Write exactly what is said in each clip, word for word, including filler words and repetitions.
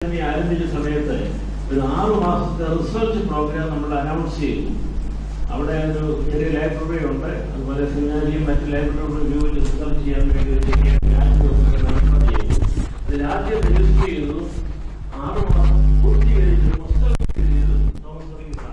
Academy ആരംഭിച്ച സമയത്ത് ഒരു ആറു മാസത്തെ റിസർച്ച് പ്രോഗ്രാം നമ്മൾ അനൗൺസ് ചെയ്തു. അവിടെ ഒരു ചെറിയ ലൈബ്രറി ഉണ്ട്, അതുപോലെ സെമിനാരിയും മറ്റ് ലൈബ്രറി റിവ്യൂവിൽ റിസർച്ച് ചെയ്യാൻ വേണ്ടി അതിൽ ആദ്യം രജിസ്റ്റർ ചെയ്തു. ആറു മാസം പൂർത്തീകരിച്ച് പുസ്തകം ചെയ്തു. തോമസ്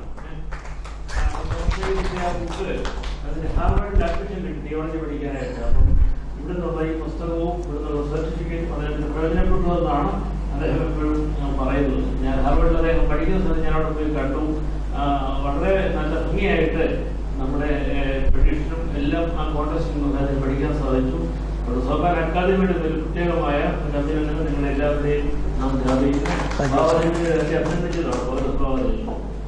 ആ ബുക്ക് അതിന് ഹാർവേഡിൽ അഡ്മിഷൻ കിട്ടി തിയോളജി പഠിക്കാനായിട്ട്. അപ്പം ഇവിടെ നിന്നുള്ള ഈ പുസ്തകവും ഇവിടുന്നുള്ള സർട്ടിഫിക്കറ്റും അദ്ദേഹത്തിന് പ്രയോജനപ്പെട്ടതെന്നാണ് അദ്ദേഹം എപ്പോഴും പറയുന്നത്. ഞാൻ ഹാർവേഡിൽ അദ്ദേഹം പഠിക്കുന്ന സമയത്ത് ഞാൻ അവിടെ പോയി കണ്ടു. വളരെ നല്ല ഭംഗിയായിട്ട് നമ്മുടെ പെഡീഷനും എല്ലാം ആ കോൺടെസ്റ്റിൽ അദ്ദേഹം പഠിക്കാൻ സാധിച്ചു. അവിടെ സോപാൻ അക്കാദമിയുടെ ഒരു പ്രത്യേകമായ അഭിനന്ദനങ്ങൾ നിങ്ങളെല്ലാവരുടെയും നാം അറിയിക്കുന്നു. അഭിനന്ദിച്ചതാണ് ഓരോ സ്വാഗതം.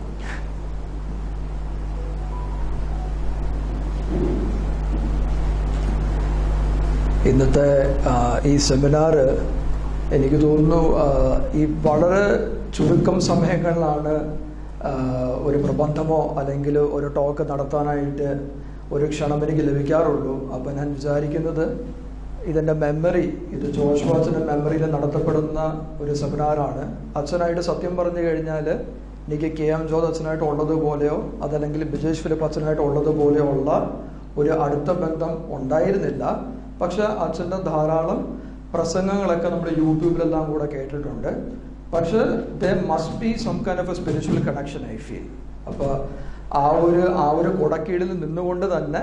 ഇന്നത്തെ ഈ സെമിനാർ എനിക്ക് തോന്നുന്നു ഈ വളരെ ചുരുക്കം സമയങ്ങളിലാണ് ഒരു പ്രബന്ധമോ അല്ലെങ്കിൽ ഒരു ടോക്ക് നടത്താനായിട്ട് ഒരു ക്ഷണം എനിക്ക് ലഭിക്കാറുള്ളൂ. അപ്പം ഞാൻ വിചാരിക്കുന്നത് ഇതെൻ്റെ മെമ്മറി, ഇത് ജോഷ് അച്ഛൻ്റെ മെമ്മറിയിൽ നടത്തപ്പെടുന്ന ഒരു സെമിനാറാണ്. അച്ഛനായിട്ട് സത്യം പറഞ്ഞു കഴിഞ്ഞാൽ എനിക്ക് കെ എം ജോർജ് അച്ഛനായിട്ട് ഉള്ളതുപോലെയോ അതല്ലെങ്കിൽ ബിജേഷ് ഫിലിപ്പ് അച്ഛനായിട്ട് ഉള്ളതുപോലെയോ ഉള്ള ഒരു അടുത്ത ബന്ധം ഉണ്ടായിരുന്നില്ല. പക്ഷെ അച്ഛൻ്റെ ധാരാളം പ്രസംഗങ്ങളൊക്കെ നമ്മൾ യൂട്യൂബിലെല്ലാം കൂടെ കേട്ടിട്ടുണ്ട്. പക്ഷെ there must be some kind of a spiritual connection I feel. അപ്പോൾ ആ ഒരു ആ ഒരു കുടക്കീഴിൽ നിന്നുകൊണ്ട് തന്നെ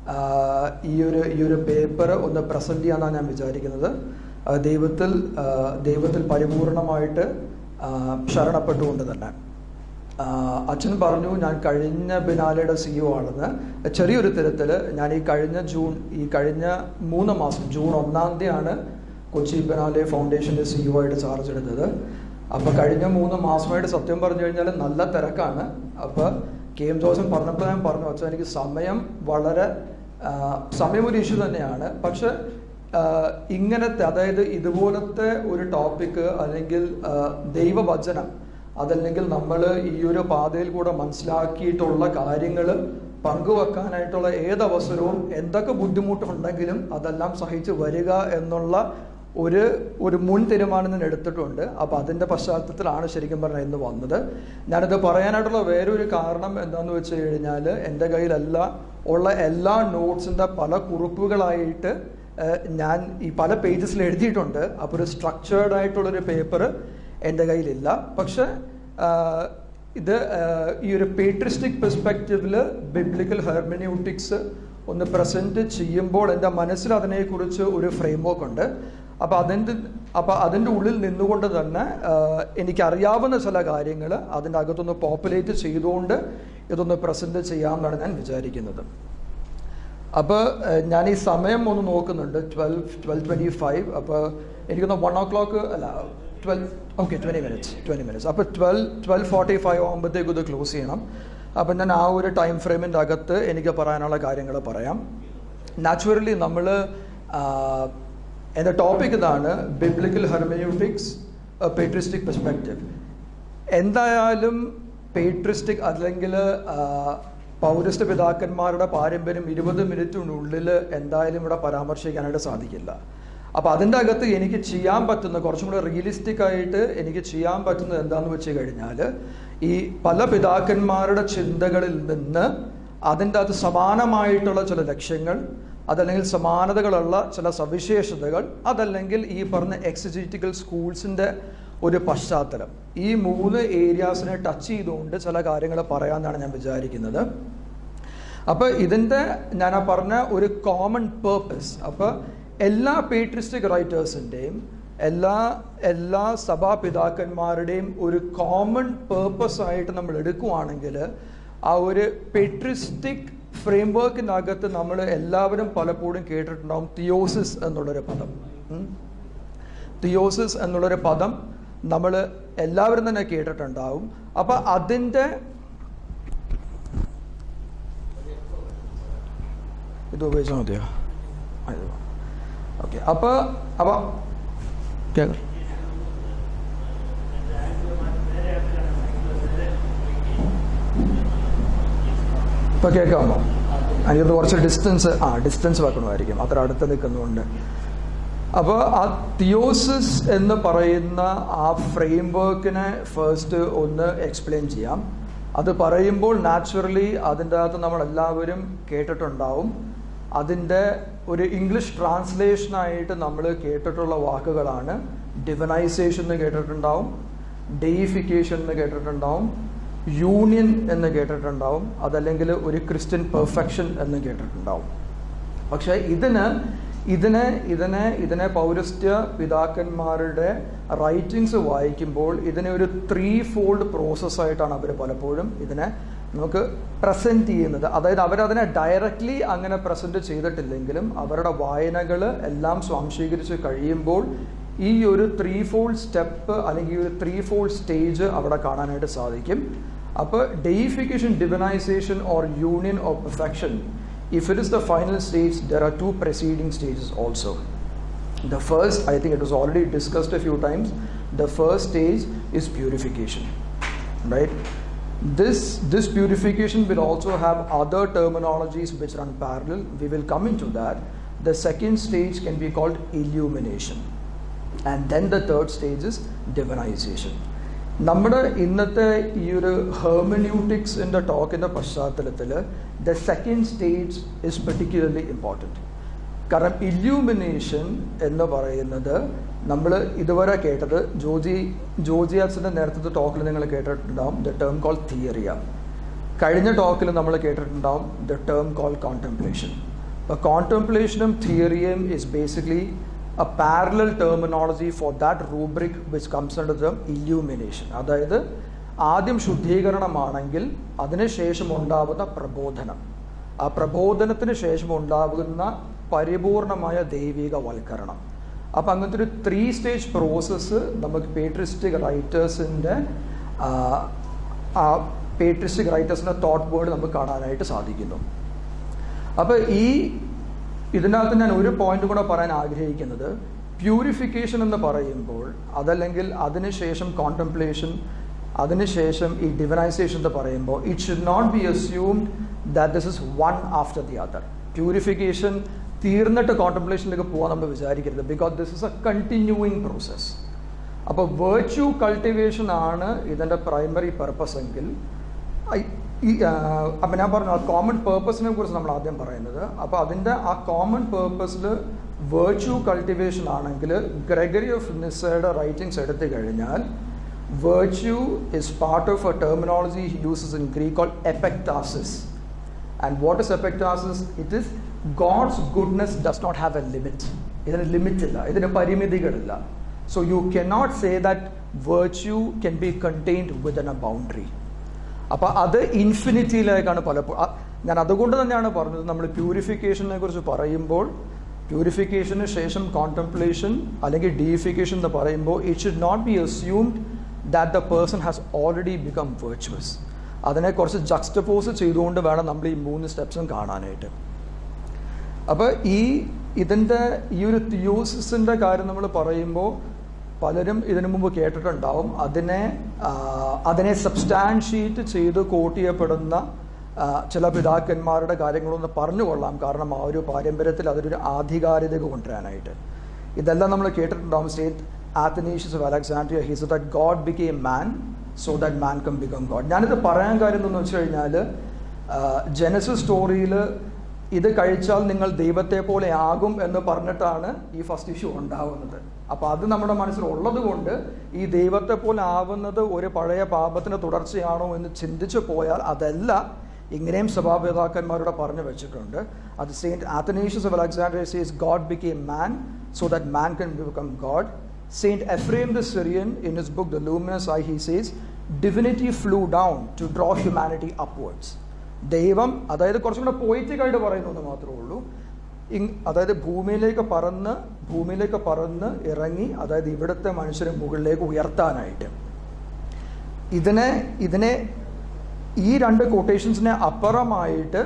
ഈ ഒരു ഈ ഒരു പേപ്പർ ഒന്ന് പ്രസൻറ്റ് ചെയ്യാമെന്നാണ് ഞാൻ വിചാരിക്കുന്നത്. ദൈവത്തിൽ ദൈവത്തിൽ പരിപൂർണമായിട്ട് ശരണപ്പെട്ടുകൊണ്ട് തന്നെ. അച്ഛൻ പറഞ്ഞു ഞാൻ കഴിഞ്ഞ ബിനാലയുടെ സിഇഒ ആണെന്ന്. ചെറിയൊരു തരത്തിൽ ഞാൻ ഈ കഴിഞ്ഞ ജൂൺ ഈ കഴിഞ്ഞ മൂന്ന് മാസം ജൂൺ ഒന്നാം തീയതിയാണ് കൊച്ചി ബിനാലെ ഫൗണ്ടേഷൻ്റെ സിഇഒ ആയിട്ട് ചാർജ് എടുത്തത്. അപ്പോൾ കഴിഞ്ഞ മൂന്ന് മാസമായിട്ട് സത്യം പറഞ്ഞു കഴിഞ്ഞാൽ നല്ല തിരക്കാണ്. അപ്പോൾ കെ എം ജോസഫ് പറഞ്ഞപ്പോൾ ഞാൻ പറഞ്ഞു അച്ഛൻ എനിക്ക് സമയം വളരെ സമയം ഒരു ഇഷ്യൂ തന്നെയാണ്. പക്ഷെ ഇങ്ങനത്തെ അതായത് ഇതുപോലത്തെ ഒരു ടോപ്പിക്ക് അല്ലെങ്കിൽ ദൈവവചനം അതല്ലെങ്കിൽ നമ്മൾ ഈ ഒരു പാതയിൽ കൂടെ മനസ്സിലാക്കിയിട്ടുള്ള കാര്യങ്ങൾ പങ്കുവെക്കാനായിട്ടുള്ള ഏതവസരവും എന്തൊക്കെ ബുദ്ധിമുട്ടുണ്ടെങ്കിലും അതെല്ലാം സഹിച്ച് വരിക എന്നുള്ള ഒരു ഒരു മുൻ തീരുമാനം ഞാൻ എടുത്തിട്ടുണ്ട്. അപ്പോൾ അതിൻ്റെ പശ്ചാത്തലത്തിലാണ് ശരിക്കും പറഞ്ഞാൽ ഇന്ന് വന്നത്. ഞാനിത് പറയാനായിട്ടുള്ള വേറൊരു കാരണം എന്താണെന്ന് വെച്ച് കഴിഞ്ഞാൽ എൻ്റെ കയ്യിലല്ല ഉള്ള എല്ലാ നോട്ട്സിൻ്റെ പല കുറിപ്പുകളായിട്ട് ഞാൻ ഈ പല പേജസിൽ എഴുതിയിട്ടുണ്ട്. അപ്പോൾ ഒരു സ്ട്രക്ചേർഡ് ആയിട്ടുള്ളൊരു പേപ്പർ എൻ്റെ കയ്യിലില്ല. പക്ഷെ ഇത് ഈ ഒരു പേട്രിസ്റ്റിക് പെർസ്പെക്റ്റീവിൽ ബിബ്ലിക്കൽ ഹെർമെന്യൂട്ടിക്സ് ഒന്ന് പ്രസൻറ്റ് ചെയ്യുമ്പോൾ എൻ്റെ മനസ്സിൽ അതിനെക്കുറിച്ച് ഒരു ഫ്രെയിം വർക്ക് ഉണ്ട്. അപ്പോൾ അതിൻ്റെ അപ്പോൾ അതിൻ്റെ ഉള്ളിൽ നിന്നുകൊണ്ട് തന്നെ എനിക്കറിയാവുന്ന ചില കാര്യങ്ങൾ അതിൻ്റെ അകത്തൊന്ന് പോപ്പുലേറ്റ് ചെയ്തുകൊണ്ട് ഇതൊന്ന് പ്രസൻറ്റ് ചെയ്യാമെന്നാണ് ഞാൻ വിചാരിക്കുന്നത്. അപ്പോൾ ഞാൻ ഈ സമയം ഒന്ന് നോക്കുന്നുണ്ട്. ട്വൽവ് ട്വൽവ് ട്വൻറ്റി ഫൈവ് അപ്പോൾ എനിക്കൊന്ന് വൺ ഓ ക്ലോക്ക് അല്ല twelve okay twenty minutes twenty minutes അപ്പോൾ ട്വൽവ് ട്വൽവ് ഫോർട്ടി ഫൈവ് ആകുമ്പോഴത്തേക്കും ഇത് ക്ലോസ് ചെയ്യണം. അപ്പം ഞാൻ ആ ഒരു ടൈം ഫ്രെയിമിൻ്റെ അകത്ത് എനിക്ക് പറയാനുള്ള കാര്യങ്ങൾ പറയാം. നാച്ചുറലി നമ്മൾ എൻ്റെ ടോപ്പിക് ഇതാണ്, ബിബ്ലിക്കൽ ഹെർമെന്യൂട്ടിക്സ് പേട്രിസ്റ്റിക് പെർസ്പെക്റ്റീവ്. എന്തായാലും പേട്രിസ്റ്റിക് അല്ലെങ്കിൽ പൗരസ്ത്യ പിതാക്കന്മാരുടെ പാരമ്പര്യം ഇരുപത് മിനിറ്റിനുള്ളിൽ എന്തായാലും ഇവിടെ പരാമർശിക്കാനായിട്ട് സാധിക്കില്ല. അപ്പോൾ അതിൻ്റെ അകത്ത് എനിക്ക് ചെയ്യാൻ പറ്റുന്ന കുറച്ചും കൂടെ റിയലിസ്റ്റിക് ആയിട്ട് എനിക്ക് ചെയ്യാൻ പറ്റുന്നത് എന്താണെന്ന് വെച്ച് കഴിഞ്ഞാൽ ഈ പല പിതാക്കന്മാരുടെ ചിന്തകളിൽ നിന്ന് അതിൻ്റെ അകത്ത് സമാനമായിട്ടുള്ള ചില ലക്ഷ്യങ്ങൾ അതല്ലെങ്കിൽ സമാനതകളുള്ള ചില സവിശേഷതകൾ അതല്ലെങ്കിൽ ഈ പറഞ്ഞ എക്സിജറ്റിക്കൽ സ്കൂൾസിൻ്റെ ഒരു പശ്ചാത്തലം, ഈ മൂന്ന് ഏരിയാസിനെ ടച്ച് ചെയ്തുകൊണ്ട് ചില കാര്യങ്ങൾ പറയാമെന്നാണ് ഞാൻ വിചാരിക്കുന്നത്. അപ്പോൾ ഇതിൻ്റെ ഞാൻ ആ പറഞ്ഞ ഒരു കോമൺ പേർപ്പസ്, അപ്പോൾ എല്ലാ പേട്രിസ്റ്റിക് റൈറ്റേഴ്സിൻ്റെയും എല്ലാ എല്ലാ സഭാപിതാക്കന്മാരുടെയും ഒരു കോമൺ പേർപ്പസ് ആയിട്ട് നമ്മൾ എടുക്കുകയാണെങ്കിൽ ആ ഒരു പേട്രിസ്റ്റിക് ഫ്രെയിം വർക്കിനകത്ത് നമ്മൾ എല്ലാവരും പലപ്പോഴും കേട്ടിട്ടുണ്ടാവും തിയോസിസ് എന്നുള്ളൊരു പദം. തിയോസിസ് എന്നുള്ളൊരു പദം നമ്മൾ എല്ലാവരും തന്നെ കേട്ടിട്ടുണ്ടാവും. അപ്പം അതിൻ്റെ ഇത് ഉപയോഗിച്ചാൽ മതിയോ? ഓക്കെ. അപ്പോൾ അപ്പം കേൾക്കാം. ഇപ്പോൾ കേൾക്കാമോ? അതിനകത്ത് കുറച്ച് ഡിസ്റ്റൻസ് ആ ഡിസ്റ്റൻസ് വെക്കണമായിരിക്കും, അത്ര അടുത്ത് നിൽക്കുന്നുണ്ട്. അപ്പോൾ ആ തിയോസിസ് എന്ന് പറയുന്ന ആ ഫ്രെയിം വർക്കിനെ ഫസ്റ്റ് ഒന്ന് എക്സ്പ്ലെയിൻ ചെയ്യാം. അത് പറയുമ്പോൾ നാച്ചുറലി അതിൻ്റെ അകത്ത് നമ്മളെല്ലാവരും കേട്ടിട്ടുണ്ടാവും. അതിൻ്റെ ഒരു ഇംഗ്ലീഷ് ട്രാൻസ്ലേഷനായിട്ട് നമ്മൾ കേട്ടിട്ടുള്ള വാക്കുകളാണ് ഡിവനൈസേഷൻ എന്ന് കേട്ടിട്ടുണ്ടാവും, ഡെയിഫിക്കേഷൻ എന്ന് കേട്ടിട്ടുണ്ടാവും, യൂണിയൻ എന്ന് കേട്ടിട്ടുണ്ടാവും, അതല്ലെങ്കിൽ ഒരു ക്രിസ്ത്യൻ പെർഫെക്ഷൻ എന്ന് കേട്ടിട്ടുണ്ടാവും. പക്ഷേ ഇതിന് ഇതിനെ ഇതിനെ ഇതിനെ പൗരസ്ത്യ പിതാക്കന്മാരുടെ റൈറ്റിങ്സ് വായിക്കുമ്പോൾ ഇതിനെ ഒരു ത്രീ ഫോൾഡ് പ്രോസസ്സായിട്ടാണ് അവർ പലപ്പോഴും ഇതിനെ നമുക്ക് പ്രസൻറ്റ് ചെയ്യുന്നത്. അതായത് അവരതിനെ ഡയറക്റ്റ്ലി അങ്ങനെ പ്രസൻറ്റ് ചെയ്തിട്ടില്ലെങ്കിലും അവരുടെ വായനകൾ എല്ലാം സ്വാംശീകരിച്ച് കഴിയുമ്പോൾ ഈ ഒരു ത്രീ ഫോൾഡ് സ്റ്റെപ്പ് അല്ലെങ്കിൽ ഈ ഒരു ത്രീ ഫോൾഡ് സ്റ്റേജ് അവിടെ കാണാനായിട്ട് സാധിക്കും. അപ്പോൾ deification, divinization or union or perfection, if it is the final stage, there are two preceding stages also. The first, I think it was already discussed a few times, the first stage is purification, right? This, this purification will also have other terminologies which run parallel. We will come into that. The second stage can be called illumination. And then the third stage is divinization. നമ്മുടെ ഇന്നത്തെ ഈ ഒരു ഹെർമന്യൂട്ടിക്സിൻ്റെ ടോക്കിൻ്റെ പശ്ചാത്തലത്തിൽ the second stage is particularly important. കാരണം illumination എന്ന് പറയുന്നത് നമ്മൾ ഇതുവരെ കേട്ടത് ജോജി ജോജിയാസിൻ്റെ നേരത്തെ ടോക്കിൽ നിങ്ങൾ കേട്ടിട്ടുണ്ടാവും ദ ടേം കോൾ തിയറിയ. കഴിഞ്ഞ ടോക്കിൽ നമ്മൾ കേട്ടിട്ടുണ്ടാവും ദ ടേം കോൾ കോൺടെംപ്ലേഷൻ. അപ്പോൾ കോൺടെംപ്ലേഷനും തിയറിയും is basically a parallel terminology for that rubric which comes under the illumination. അതായത് ആദ്യം ശുദ്ധീകരണമാണെങ്കിൽ അതിനുശേഷം ഉണ്ടാവുന്ന പ്രബോധനം, ആ പ്രബോധനത്തിന് ശേഷം ഉണ്ടാകുന്ന പരിപൂർണമായ ദൈവികവൽക്കരണം. അപ്പം അങ്ങനത്തെ ഒരു ത്രീ സ്റ്റേജ് പ്രോസസ്സ് നമുക്ക് പേട്രിസ്റ്റിക് റൈറ്റേഴ്സിൻ്റെ ആ പേട്രിസ്റ്റിക് റൈറ്റേഴ്സിൻ്റെ തോട്ട് ബോർഡ് നമുക്ക് കാണാനായിട്ട് സാധിക്കുന്നു. അപ്പോൾ ഈ ഇതിനകത്ത് ഞാൻ ഒരു പോയിന്റ് കൂടെ പറയാൻ ആഗ്രഹിക്കുന്നത്, പ്യൂരിഫിക്കേഷൻ എന്ന് പറയുമ്പോൾ അതല്ലെങ്കിൽ അതിനുശേഷം കോൺടെംപ്ലേഷൻ, അതിനുശേഷം ഈ ഡിവനൈസേഷൻ എന്ന് പറയുമ്പോൾ it should not be assumed that this is one after the other. Purification തീർന്നിട്ട് കോൺടെംപ്ലേഷനിലേക്ക് പോകാൻ നമ്മൾ വിചാരിക്കരുത്, because this is a continuing process. അപ്പോൾ വേർച്യൂ കൾട്ടിവേഷൻ ആണ് ഇതിൻ്റെ പ്രൈമറി പർപ്പസ് എങ്കിൽ ഈ അപ്പം ഞാൻ പറഞ്ഞു ആ കോമൺ പേർപ്പസിനെ കുറിച്ച് നമ്മൾ ആദ്യം പറയുന്നത്. അപ്പോൾ അതിൻ്റെ ആ കോമൺ പേർപ്പസിൽ വേർച്യൂ കൾട്ടിവേഷൻ ആണെങ്കിൽ ഗ്രെഗറി ഓഫ് നിസ്സയുടെ റൈറ്റിങ്സ് എടുത്തു കഴിഞ്ഞാൽ virtue is part of a terminology he uses in Greek called epektasis. And what is epektasis? It is God's goodness does not have a limit. ഇതിന് limit ഇല്ല, ഇതിന് പരിമിതികളില്ല. So you can not say that virtue can be contained within a boundary. അപ്പോൾ അത് ഇൻഫിനിറ്റിയിലേക്കാണ് പലപ്പോഴും. ഞാൻ അതുകൊണ്ട് തന്നെയാണ് പറഞ്ഞത് നമ്മൾ പ്യൂരിഫിക്കേഷനെ കുറിച്ച് പറയുമ്പോൾ പ്യൂരിഫിക്കേഷന് ശേഷം കോൺടെംപ്ലേഷൻ അല്ലെങ്കിൽ ഡീഫിക്കേഷൻ എന്ന് പറയുമ്പോൾ it should not be assumed that the person has already become virtuous. അതിനെ കുറച്ച് ജക്സ്റ്റപോസ് ചെയ്തുകൊണ്ട് വേണം നമ്മൾ ഈ മൂന്ന് സ്റ്റെപ്സും കാണാനായിട്ട്. അപ്പോൾ ഈ ഇതിൻ്റെ ഈ ഒരു തിയോസിസിൻ്റെ കാര്യം നമ്മൾ പറയുമ്പോൾ പലരും ഇതിനു മുമ്പ് കേട്ടിട്ടുണ്ടാവും. അതിനെ അതിനെ സബ്സ്റ്റാൻഷിയേറ്റ് ചെയ്ത് കോട്ട് ചെയ്യപ്പെടുന്ന ചില പിതാക്കന്മാരുടെ കാര്യങ്ങളൊന്ന് പറഞ്ഞുകൊള്ളാം. കാരണം ആ ഒരു പാരമ്പര്യത്തിൽ അതൊരു ആധികാരികത കൊണ്ടുവരാനായിട്ട്. ഇതെല്ലാം നമ്മൾ കേട്ടിട്ടുണ്ടാവും. Saint Athanasius of Alexandria he said that God became man so that man can become God. ഞാനിത് പറയാൻ കാര്യം എന്തെന്ന് വെച്ച് കഴിഞ്ഞാൽ ജനസിസ് സ്റ്റോറിയിൽ ഇത് കഴിച്ചാൽ നിങ്ങൾ ദൈവത്തെ പോലെ ആകും എന്ന് പറഞ്ഞിട്ടാണ് ഈ ഫസ്റ്റ് ഇഷ്യൂ ഉണ്ടാവുന്നത്. അപ്പോൾ അത് നമ്മുടെ മനസ്സിലുള്ളത് കൊണ്ട് ഈ ദൈവത്തെ പോലെ ആവുന്നത് ഒരു പഴയ പാപത്തിൻ്റെ തുടർച്ചയാണോ എന്ന് ചിന്തിച്ചു പോയാൽ അതല്ല. ഇങ്ങനെയും സഭാപിതാക്കന്മാരുടെ പറഞ്ഞു വെച്ചിട്ടുണ്ട്. അത് Saint Athanasius of Alexandria says God became man so that man can become God. Saint Ephraim the Syrian in his book The Luminous Eye he says divinity flew down to draw humanity upwards. ദൈവം അതായത് കുറച്ചും കൂടെ പോയിറ്റിക്കായിട്ട് പറയുന്നു എന്ന് മാത്രമേ ഉള്ളൂ. അതായത് ഭൂമിയിലേക്ക് പറന്ന് ഭൂമിയിലേക്ക് പറന്ന് ഇറങ്ങി അതായത് ഇവിടുത്തെ മനുഷ്യരെ മുകളിലേക്ക് ഉയർത്താനായിട്ട്. ഇതിനെ ഇതിനെ ഈ രണ്ട് കൊട്ടേഷൻസിനെ അപ്പുറമായിട്ട്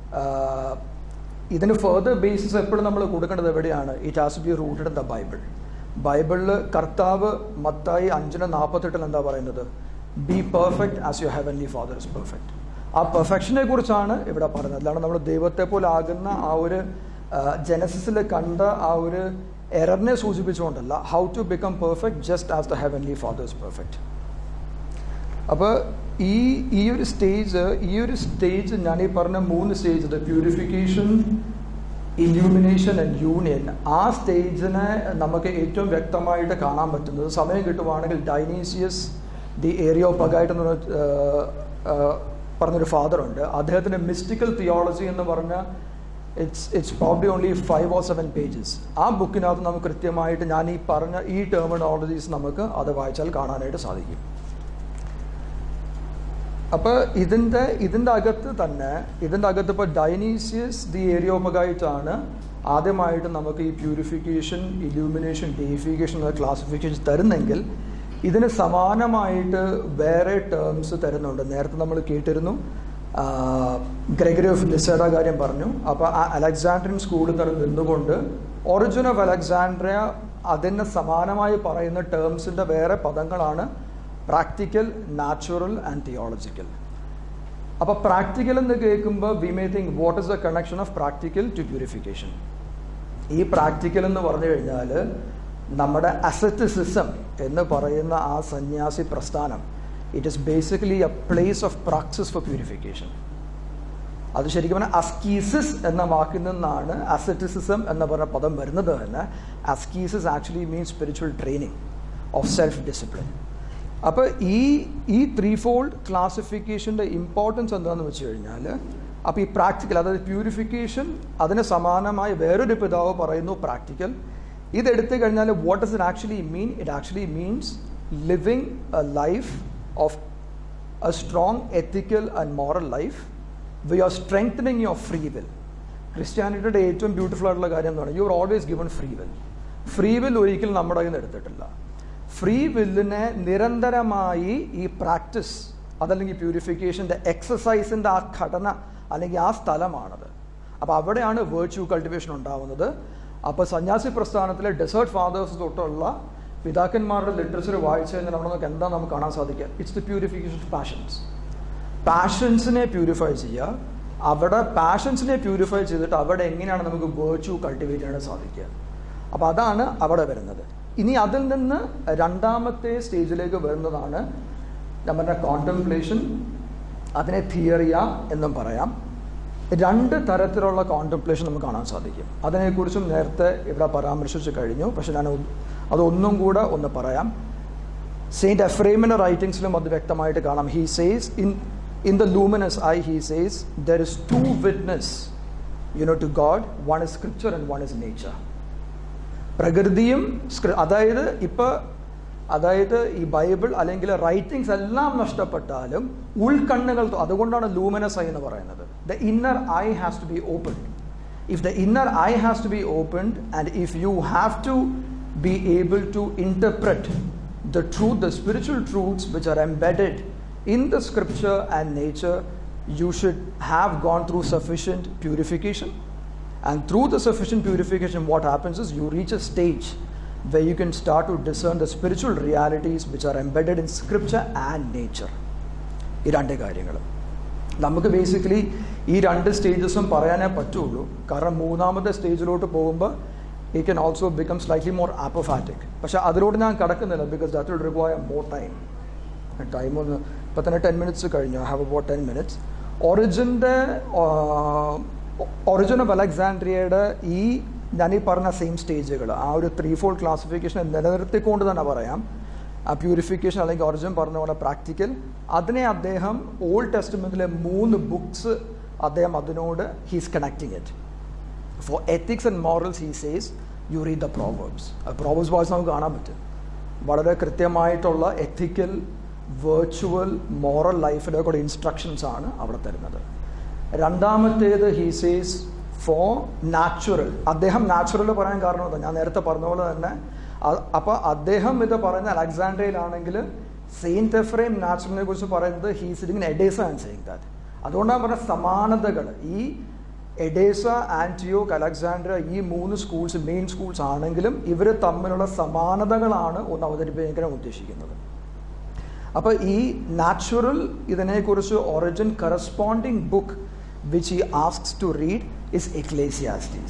ഇതിന് ഫെർദർ ബേസിസ് എപ്പോഴും നമ്മൾ കൊടുക്കേണ്ടത് എവിടെയാണ്? It has to be rooted in the Bible. ബൈബിളിൽ കർത്താവ് മത്തായി അഞ്ചിന് നാൽപ്പത്തെട്ടിൽ എന്താ പറയുന്നത്? Be perfect as your heavenly Father is perfect. ആ പെർഫെക്ഷനെ കുറിച്ചാണ് ഇവിടെ പറയുന്നത്. അല്ലാണ്ട് നമ്മൾ ദൈവത്തെ പോലെ ആകുന്ന ആ ഒരു ജനസിസിൽ കണ്ട ആ ഒരു എററിനെ സൂചിപ്പിച്ചുകൊണ്ടല്ല, how to become perfect just as the heavenly Father is perfect. അപ്പോൾ ഈ ഈ ഒരു സ്റ്റേജ് ഈ ഒരു സ്റ്റേജ് ഞാൻ ഈ പറഞ്ഞ മൂന്ന് stage, the purification, illumination and union, ആ സ്റ്റേജിനെ നമുക്ക് ഏറ്റവും വ്യക്തമായിട്ട് കാണാൻ പറ്റുന്നത്, സമയം കിട്ടുവാണെങ്കിൽ ഡൈനീസിയസ് ദി ഏരിയോപഗൈറ്റ് എന്ന് പറഞ്ഞൊരു ഫാദറുണ്ട്. അദ്ദേഹത്തിൻ്റെ മിസ്റ്റിക്കൽ തിയോളജി എന്ന് പറഞ്ഞ it's it's probably only five or seven pages. ആ ബുക്കിനകത്ത് നമുക്ക് കൃത്യമായിട്ട് ഞാൻ ഈ പറഞ്ഞ ഈ ടെർമിനോളജീസ് നമുക്ക് അത് വായിച്ചാൽ കാണാനായിട്ട് സാധിക്കും. അപ്പോൾ ഇതിൻ്റെ ഇതിൻ്റെ അകത്ത് തന്നെ ഇതിൻ്റെ അകത്ത് ഇപ്പോൾ ഡൈനീസിയസ് ദി ഏരിയോപഗൈറ്റ് ആണ് ആദ്യമായിട്ട് നമുക്ക് ഈ പ്യൂരിഫിക്കേഷൻ, ഇല്യൂമിനേഷൻ, ഡെയിഫിക്കേഷൻ എന്ന ക്ലാസിഫിക്കേഷൻ തരുന്നെങ്കിൽ ഇതിന് സമാനമായിട്ട് വേറെ ടേംസ് തരുന്നുണ്ട്. നേരത്തെ നമ്മൾ കേട്ടിരുന്നു, ഗ്രെഗറി ഓഫ് നിസയുടെ കാര്യം പറഞ്ഞു. അപ്പോൾ ആ അലക്സാൻഡ്രിയൻ സ്കൂളിൽ തന്നെ നിന്നുകൊണ്ട് ഒറിജിൻ ഓഫ് അലക്സാൻഡ്രിയ അതിന് സമാനമായി പറയുന്ന ടേംസിൻ്റെ വേറെ പദങ്ങളാണ് പ്രാക്ടിക്കൽ, നാച്ചുറൽ ആൻഡ് തിയോളജിക്കൽ. അപ്പോൾ പ്രാക്ടിക്കൽ എന്ന് കേൾക്കുമ്പോൾ we may think what is the connection of practical to purification. ഈ പ്രാക്ടിക്കൽ എന്ന് പറഞ്ഞു കഴിഞ്ഞാൽ നമ്മുടെ അസറ്റിസിസം എന്ന് പറയുന്ന ആ സന്യാസി പ്രസ്ഥാനം, it is basically a place of practice for purification. അത് ശരിക്കും പറഞ്ഞാൽ അസ്കീസിസ് എന്ന വാക്കിൽ നിന്നാണ് അസറ്റിസിസം എന്ന പറഞ്ഞ പദം വരുന്നത് തന്നെ. Askesis actually means spiritual training of self discipline. അപ്പോൾ ഈ ഈ ത്രീ ഫോൾഡ് ക്ലാസിഫിക്കേഷൻ്റെ ഇമ്പോർട്ടൻസ് എന്താണെന്ന് വെച്ച് കഴിഞ്ഞാൽ, അപ്പോൾ ഈ പ്രാക്ടിക്കൽ, അതായത് പ്യൂരിഫിക്കേഷൻ, അതിന് സമാനമായി വേറൊരു പിതാവ് പറയുന്നു പ്രാക്ടിക്കൽ. ഇതെടുത്തു കഴിഞ്ഞാൽ what does it actually mean? It actually means living a life of a strong ethical and moral life. We are strengthening your free will. ക്രിസ്ത്യാനിറ്റിയുടെ ഏറ്റവും ബ്യൂട്ടിഫുൾ ആയിട്ടുള്ള കാര്യം എന്ന് പറഞ്ഞാൽ you are always given free will. Free will ഒരിക്കലും നമ്മുടെ കയ്യിൽ നിന്ന് എടുത്തിട്ടില്ല. ഫ്രീ വില്ലിനെ നിരന്തരമായി ഈ പ്രാക്ടീസ്, അതല്ലെങ്കിൽ പ്യൂരിഫിക്കേഷൻ്റെ എക്സസൈസിൻ്റെ ആ ഘടന അല്ലെങ്കിൽ ആ സ്ഥലമാണത്. അപ്പോൾ അവിടെയാണ് വേർച്യൂ കൾട്ടിവേഷൻ ഉണ്ടാവുന്നത്. അപ്പോൾ സന്യാസി പ്രസ്ഥാനത്തിലെ ഡെസേർട്ട് ഫാദേഴ്സ് തൊട്ടുള്ള പിതാക്കന്മാരുടെ ലിറ്ററേച്ചർ വായിച്ചു കഴിഞ്ഞാൽ നമ്മൾ നമുക്ക് എന്താ നമുക്ക് കാണാൻ സാധിക്കുക? It's the purification of passions. പാഷൻസിനെ പ്യൂരിഫൈ ചെയ്യുക. അവിടെ പാഷൻസിനെ പ്യൂരിഫൈ ചെയ്തിട്ട് അവിടെ എങ്ങനെയാണ് നമുക്ക് വേർച്യൂ കൾട്ടിവേറ്റ് ചെയ്യാൻ സാധിക്കുക? അപ്പോൾ അതാണ് അവിടെ വരുന്നത്. ഇനി അതിൽ നിന്ന് രണ്ടാമത്തെ സ്റ്റേജിലേക്ക് വരുന്നതാണ് നമ്മുടെ കോൺടെംപ്ലേഷൻ. അതിനെ തിയറിയ എന്നും പറയാം. രണ്ട് തരത്തിലുള്ള കോൺടെംപ്ലേഷൻ നമുക്ക് കാണാൻ സാധിക്കും. അതിനെക്കുറിച്ചും നേരത്തെ ഇവിടെ പരാമർശിച്ച് കഴിഞ്ഞു. പക്ഷെ ഞാൻ അതൊന്നും കൂടെ ഒന്ന് പറയാം. സെയിൻറ്റ് എഫ്രേമിൻ്റെ റൈറ്റിങ്സിലും അത് വ്യക്തമായിട്ട് കാണാം. He says in in the luminous eye he says there is two witness you know to God. One is scripture and one is nature. പ്രകൃതിയും അതായത് ഇപ്പോൾ അതായത് ഈ ബൈബിൾ അല്ലെങ്കിൽ റൈറ്റിങ്സ് എല്ലാം നഷ്ടപ്പെട്ടാലും ഉൾക്കണ്ണുകൾ, അതുകൊണ്ടാണ് ലൂമിനസ് ഐ എന്ന് പറയുന്നത്. The inner eye has to be open. If the inner eye has to be opened and if you have to be able to interpret the truth, the spiritual truths which are embedded in the scripture and nature, you should have gone through sufficient purification. And through the sufficient purification, what happens is you reach a stage where you can start to discern the spiritual realities which are embedded in scripture and nature. ഈ രണ്ട് കാര്യങ്ങൾ നമുക്ക് basically ഈ രണ്ട് സ്റ്റേജസും പറയാനേ പറ്റുള്ളൂ. കാരണം മൂന്നാമത്തെ സ്റ്റേജിലോട്ട് പോകുമ്പോൾ he can also become slightly more apophatic. പക്ഷെ അതിലോട്ട് ഞാൻ കടക്കുന്നില്ല, because that will require more time. Time ഒന്ന് ഇപ്പം തന്നെ ടെൻ മിനിറ്റ്സ് കഴിഞ്ഞു. I have about ten minutes. ഒറിജിൻ്റെ ഒറിജിൻ ഓഫ് അലക്സാൻഡ്രിയയുടെ ഈ ഞാൻ ഈ പറഞ്ഞ സെയിം സ്റ്റേജുകൾ, ആ ഒരു ത്രീ ഫോൾഡ് ക്ലാസിഫിക്കേഷൻ നിലനിർത്തിക്കൊണ്ട് തന്നെ പറയാം. ആ പ്യൂരിഫിക്കേഷൻ അല്ലെങ്കിൽ ഒറിജിൻ പറഞ്ഞ പോലെ പ്രാക്ടിക്കൽ, അതിനെ അദ്ദേഹം ഓൾഡ് ടെസ്റ്റ്മെൻറ്റിലെ മൂന്ന് ബുക്സ് അദ്ദേഹം അതിനോട് he's connecting it. For ethics and morals, he says, you read the Proverbs. Proverbs വായിച്ച് നമുക്ക് കാണാൻ പറ്റും വളരെ കൃത്യമായിട്ടുള്ള എത്തിക്കൽ, വെർച്വൽ, മോറൽ ലൈഫിലെ കൂടെ ഇൻസ്ട്രക്ഷൻസ് ആണ് അവിടെ തരുന്നത്. രണ്ടാമത്തേത് ഹീ സേസ് ഫോർ നാച്ചുറൽ. അദ്ദേഹം നാച്ചുറൽ പറയാൻ കാരണം എന്താ? ഞാൻ നേരത്തെ പറഞ്ഞ പോലെ തന്നെ അപ്പോൾ അദ്ദേഹം ഇത് പറയുന്ന അലക്സാൻഡ്രിയയിലാണെങ്കിൽ സെയിൻറ്റ് എഫ്രൈം നാച്ചുറലിനെ കുറിച്ച് പറയുന്നത് he sitting in Edessa and saying that. അതുകൊണ്ടാണ് പറഞ്ഞ സമാനതകൾ. ഈ എഡേസ, ആൻറ്റിയോക്ക്, അലക്സാൻഡ്രിയ ഈ മൂന്ന് സ്കൂൾസ് മെയിൻ സ്കൂൾസ് ആണെങ്കിലും ഇവർ തമ്മിലുള്ള സമാനതകളാണ് ഒന്ന് അവതരിപ്പിക്കാൻ ഉദ്ദേശിക്കുന്നത്. അപ്പോൾ ഈ നാച്ചുറൽ ഇതിനെക്കുറിച്ച് Origen corresponding book which he asks to read is Ecclesiastes.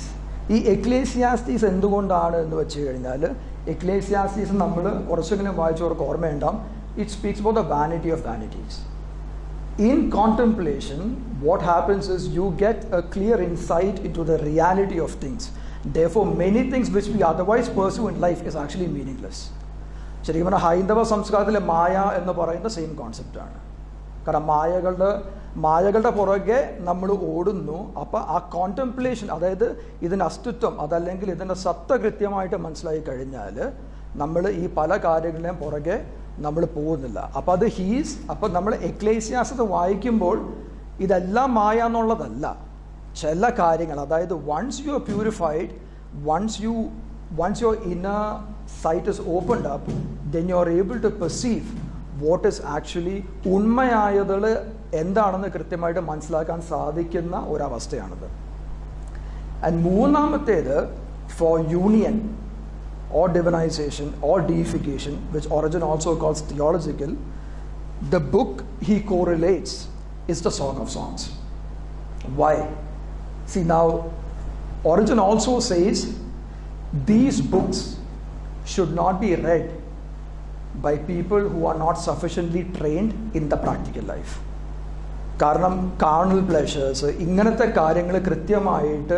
ഈ എക്ലേസിയാസ്തീസ് എന്തുകൊണ്ടാണ് എന്ന് വെച്ച് കഴിഞ്ഞാൽ, എക്ലേസിയാസ്തീസ് നമ്മൾ കുറച്ചെങ്കിലും വായിച്ചവർക്ക് ഓർമ്മയുണ്ടാവും. It speaks about the vanity of vanities. In contemplation, what happens is you get a clear insight into the reality of things. Therefore, many things which we otherwise pursue in life is actually meaningless. ശരിക്കും പറഞ്ഞാൽ ഹൈന്ദവ സംസ്കാരത്തിലെ മായ എന്ന് പറയുന്ന same കോൺസെപ്റ്റാണ്. കാരണം മായകളുടെ മായകളുടെ പുറകെ നമ്മൾ ഓടുന്നു. അപ്പോൾ ആ കോൺടെംപ്ലേഷൻ, അതായത് ഇതിൻ്റെ അസ്തിത്വം അതല്ലെങ്കിൽ ഇതിൻ്റെ സത്ത കൃത്യമായിട്ട് മനസ്സിലായി കഴിഞ്ഞാൽ നമ്മൾ ഈ പല കാര്യങ്ങളുടെയും പുറകെ നമ്മൾ പോകുന്നില്ല. അപ്പോൾ അത് ഹീസ് അപ്പോൾ നമ്മൾ എക്ലേസിയാസ് വായിക്കുമ്പോൾ ഇതെല്ലാം മായ എന്നുള്ളതല്ല. ചില കാര്യങ്ങൾ, അതായത് once you are purified, once you once your inner sight is opened up, then you are able to perceive what is actually ഉണ്മയായത് എന്താണെന്ന് കൃത്യമായിട്ട് മനസ്സിലാക്കാൻ സാധിക്കുന്ന ഒരവസ്ഥയാണിത്. ആൻഡ് മൂന്നാമത്തേത് for union or divinization or deification, which Origen also calls theological, the book he correlates is the Song of Songs. Why? See, now Origen also says these books should not be read by people who are not sufficiently trained in the practical life. കാരണം carnal pleasures ഇങ്ങനത്തെ കാര്യങ്ങൾ കൃത്യമായിട്ട്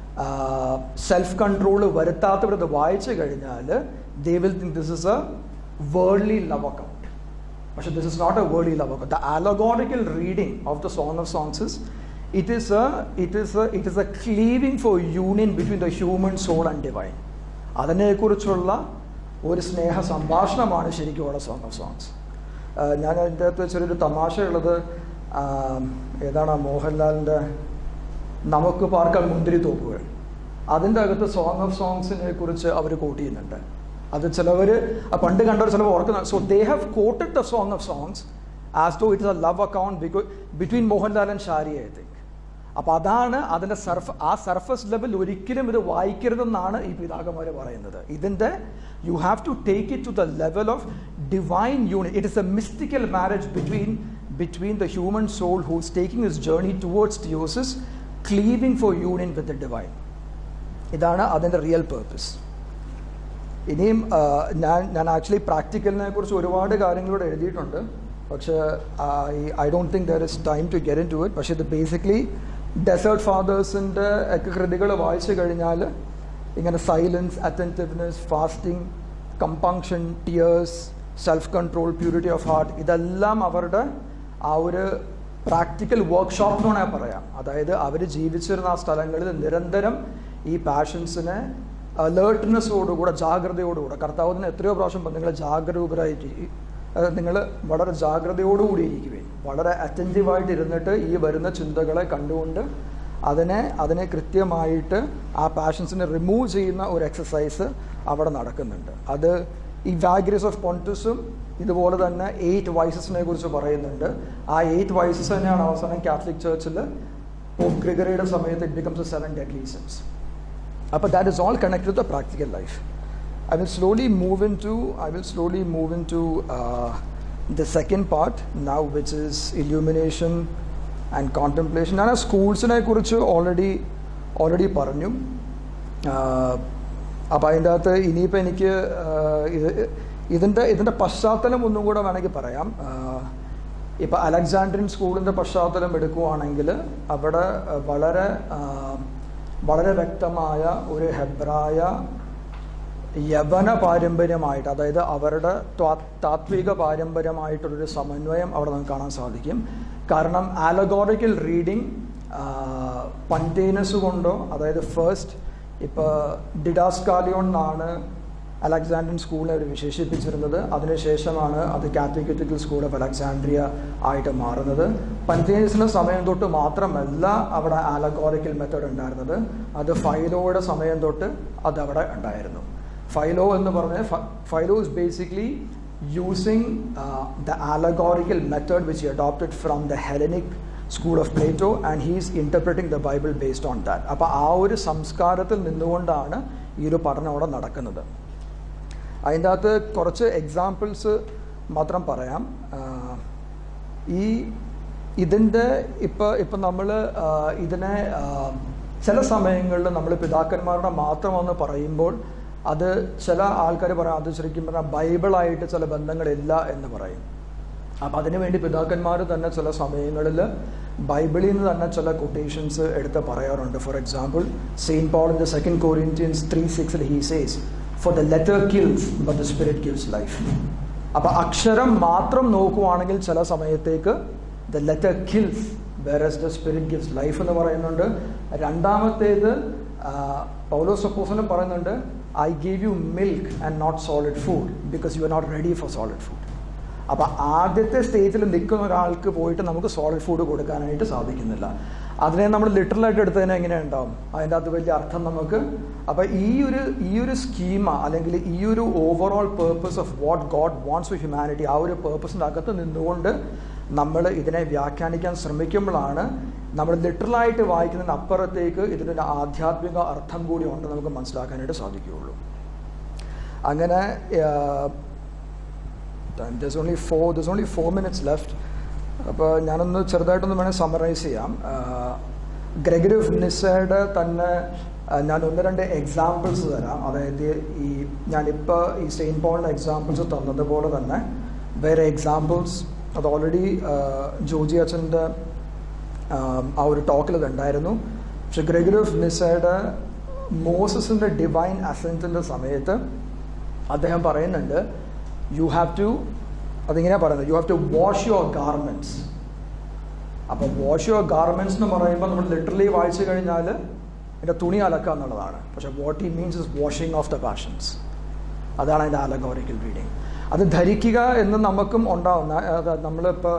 self control വരുത്താത്തവരത് വായിച്ചു കഴിഞ്ഞാൽ they will think this is a worldly love account. പക്ഷെ this is not a worldly love account. The allegorical reading of the song of songs is it is a it is a it is a cleaving for union between the human soul and divine. അതിനെക്കുറിച്ചുള്ള ഒരു സ്നേഹ സംഭാഷണമാണ് ശരിക്കും ഉള്ള song of songs. ഞാൻ അതിൻ്റെ അകത്ത് ചെറിയൊരു തമാശയുള്ളത്, ഏതാണ് മോഹൻലാലിൻ്റെ നമുക്ക് പാർക്കാൻ മുന്തിരി തോപ്പുകൾ, അതിൻ്റെ അകത്ത് സോങ് ഓഫ് സോങ്സിനെ കുറിച്ച് അവർ കോട്ട് ചെയ്യുന്നുണ്ട്. അത് ചിലവർ പണ്ട് കണ്ടവർ ചിലപ്പോൾ ഓർക്കുന്ന. So they have quoted the song of songs as though it is a love account between Mohanlal and Shari, I think. അപ്പോൾ അതാണ് അതിൻ്റെ സർഫ് ആ സർഫസ് ലെവൽ ഒരിക്കലും ഇത് വായിക്കരുതെന്നാണ് ഈ പിതാക്കന്മാർ പറയുന്നത്. ഇതിൻ്റെ you have to take it to the level of divine unit. It is a mystical marriage between between the human soul who is taking his journey towards theosis, cleaving for union with the divine. ഇതാണ് അതിൻ്റെ real purpose. ഇനിയും ഞാൻ ഞാൻ actually പ്രാക്ടിക്കലിനെ കുറിച്ച് ഒരുപാട് കാര്യങ്ങളോട് എഴുതിയിട്ടുണ്ട്. പക്ഷേ I don't think there is time to get into it. പക്ഷേ ഇത് ബേസിക്കലി ഡെസേർട്ട് ഫാദേഴ്സിൻ്റെ ഒക്കെ കൃതികൾ വായിച്ചു കഴിഞ്ഞാൽ ഇങ്ങനെ silence, attentiveness, fasting, compunction, tears, self control, purity of heart, ഇതെല്ലാം അവരുടെ ആ ഒരു പ്രാക്ടിക്കൽ വർക്ക്ഷോപ്പ് എന്ന് വേണമെങ്കിൽ പറയാം. അതായത് അവർ ജീവിച്ചിരുന്ന ആ സ്ഥലങ്ങളിൽ നിരന്തരം ഈ പാഷൻസിനെ അലേർട്ട്നെസ്സോടുകൂടെ, ജാഗ്രതയോടുകൂടെ, കർത്താവിന് എത്രയോ പ്രാവശ്യം നിങ്ങൾ ജാഗരൂകരായിട്ട് നിങ്ങൾ വളരെ ജാഗ്രതയോടുകൂടി ഇരിക്കുകയും വളരെ അറ്റൻറ്റീവായിട്ട് ഇരുന്നിട്ട് ഈ വരുന്ന ചിന്തകളെ കണ്ടുകൊണ്ട് അതിനെ അതിനെ കൃത്യമായിട്ട് ആ പാഷൻസിനെ റിമൂവ് ചെയ്യുന്ന ഒരു എക്സസൈസ് അവിടെ നടക്കുന്നുണ്ട്. അത് ഈ വാഗ്രിയസ് ഓഫ് പോണ്ടിസും ഇതുപോലെ തന്നെ എയ്റ്റ് വൈസസിനെ കുറിച്ച് പറയുന്നുണ്ട്. ആ എയ്റ്റ് വൈസസ് തന്നെയാണ് അവസാനം കാത്തലിക് ചർച്ചിൽ പോപ്പ് ഗ്രിഗറിയുടെ സമയത്ത് it becomes a seven deadly sins. അപ്പോൾ that is all connected to the practical life. I will slowly move into I will slowly move into uh, the second part now, which is illumination and contemplation. ഞാൻ സ്കൂൾസിനെ കുറിച്ച് already already പറഞ്ഞു. അപ്പോൾ അതിൻ്റെ അകത്ത് ഇനിയിപ്പോൾ എനിക്ക് ഇതിൻ്റെ ഇതിൻ്റെ പശ്ചാത്തലം ഒന്നും കൂടെ വേണമെങ്കിൽ പറയാം. ഇപ്പോൾ അലക്സാൻഡ്രിയൻ സ്കൂളിൻ്റെ പശ്ചാത്തലം എടുക്കുകയാണെങ്കിൽ അവിടെ വളരെ വളരെ വ്യക്തമായ ഒരു ഹെബ്രായ യവന പാരമ്പര്യമായിട്ട്, അതായത് അവരുടെ താത്വിക പാരമ്പര്യമായിട്ടുള്ളൊരു സമന്വയം അവിടെ നമുക്ക് കാണാൻ സാധിക്കും. കാരണം ആലഗോറിക്കൽ റീഡിങ് പണ്ടേനസ് കൊണ്ടോ, അതായത് ഫസ്റ്റ് ഇപ്പോൾ ഡിഡാസ്കാലിയോൺ എന്നാണ് അലക്സാൻഡ്രിയൻ സ്കൂളിനെ അവർ വിശേഷിപ്പിച്ചിരുന്നത്. അതിനുശേഷമാണ് അത് കാത്തലിക് സ്കൂൾ ഓഫ് അലക്സാൻഡ്രിയ ആയിട്ട് മാറുന്നത്. പന്തേനസിൻ്റെ സമയം തൊട്ട് മാത്രമല്ല അവിടെ ആലഗോറിക്കൽ മെത്തേഡ് ഉണ്ടായിരുന്നത്, അത് ഫൈലോയുടെ സമയം തൊട്ട് അതവിടെ ഉണ്ടായിരുന്നു. ഫൈലോ എന്ന് പറഞ്ഞാൽ Philo is basically using the allegorical method which he adopted from the Hellenic school of Plato and he is interpreting the Bible based on that. അപ്പോൾ ആ ഒരു സംസ്കാരത്തിൽ നിന്നുകൊണ്ടാണ് ഈ ഒരു പഠനം അവിടെ നടക്കുന്നത്. അതിൻ്റെ അകത്ത് കുറച്ച് എക്സാമ്പിൾസ് മാത്രം പറയാം. ഈ ഇതിൻ്റെ ഇപ്പോൾ ഇപ്പം നമ്മൾ ഇതിനെ ചില സമയങ്ങളിൽ നമ്മൾ പിതാക്കന്മാരുടെ മാത്രമെന്ന് പറയുമ്പോൾ അത് ചില ആൾക്കാർ പറയാം അത് ശരിക്കും പറഞ്ഞാൽ ബൈബിളായിട്ട് ചില ബന്ധങ്ങളില്ല എന്ന് പറയും. അപ്പം അതിനുവേണ്ടി പിതാക്കന്മാർ തന്നെ ചില സമയങ്ങളിൽ ബൈബിളിൽ നിന്ന് തന്നെ ചില കൊട്ടേഷൻസ് എടുത്ത് പറയാറുണ്ട്. For example, Saint Paul in the second Corinthians three സിക്സിൽ he says for the letter kills but the spirit gives life. അപ്പം അക്ഷരം മാത്രം നോക്കുവാണെങ്കിൽ ചില സമയത്തേക്ക് the letter kills whereas the spirit gives life എന്ന് പറയുന്നുണ്ട്. രണ്ടാമത്തേത് പൗലോസ് അപ്പോസ്തലൻ പറയുന്നുണ്ട്, I gave you milk and not solid food because you are not ready for solid food. അപ്പം ആദ്യത്തെ സ്റ്റേജിൽ നിൽക്കുന്ന ഒരാൾക്ക് പോയിട്ട് നമുക്ക് സോളിഡ് ഫുഡ് കൊടുക്കാനായിട്ട് സാധിക്കുന്നില്ല. അതിനെ നമ്മൾ ലിറ്ററലായിട്ട് എടുത്തതിന് എങ്ങനെ ഉണ്ടാവും, അതിൻ്റെ അകത്ത് വലിയ അർത്ഥം നമുക്ക്. അപ്പം ഈ ഒരു ഈ ഒരു സ്കീമ അല്ലെങ്കിൽ ഈ ഒരു overall purpose of what God wants for humanity, ആ ഒരു പേർപ്പസിൻ്റെ അകത്ത് നിന്നുകൊണ്ട് നമ്മൾ ഇതിനെ വ്യാഖ്യാനിക്കാൻ ശ്രമിക്കുമ്പോഴാണ് നമ്മൾ ലിറ്ററലായിട്ട് വായിക്കുന്നതിന് അപ്പുറത്തേക്ക് ഇതിൻ്റെ ആധ്യാത്മിക അർത്ഥം കൂടി ഉണ്ട് നമുക്ക് മനസ്സിലാക്കാനായിട്ട് സാധിക്കുകയുള്ളൂ. അങ്ങനെ there's only four there's only four minutes left. അപ്പോൾ ഞാനൊന്ന് ചെറുതായിട്ടൊന്ന് വേണമെങ്കിൽ സമ്മറൈസ് ചെയ്യാം. ഗ്രെഗറി ഓഫ് നിസ്സയുടെ തന്നെ ഞാൻ ഒന്ന് രണ്ട് എക്സാമ്പിൾസ് തരാം. അതായത് ഈ ഞാനിപ്പോൾ ഈ സെയിൻറ്റ് പോളിൻ്റെ എക്സാമ്പിൾസ് തന്നതുപോലെ തന്നെ വേറെ എക്സാമ്പിൾസ് അത് ഓൾറെഡി ജോജി അച്ഛൻ്റെ ആ ഒരു ടോക്കിൽ ഉണ്ടായിരുന്നു. പക്ഷെ ഗ്രെഗറി ഓഫ് നിസ്സയുടെ മോസസിൻ്റെ ഡിവൈൻ അസെൻറ്റിൻ്റെ സമയത്ത് അദ്ദേഹം പറയുന്നുണ്ട്, യു ഹാവ് ടു, അതിങ്ങനെയാണ് പറയുന്നത്, you have to wash your garments. അപ്പോൾ വാഷ് യുവർ ഗാർമെൻറ്റ്സ് എന്ന് പറയുമ്പോൾ നമ്മൾ ലിറ്ററലി വായിച്ചു കഴിഞ്ഞാൽ എൻ്റെ തുണി അലക്കുക എന്നുള്ളതാണ്. പക്ഷേ what he means is washing of the passions. അതാണ് അതിൻ്റെ അലഗോറിക്കൽ റീഡിങ്. അത് ധരിക്കുക എന്ന് നമുക്കും ഉണ്ടാവുന്ന, നമ്മളിപ്പോൾ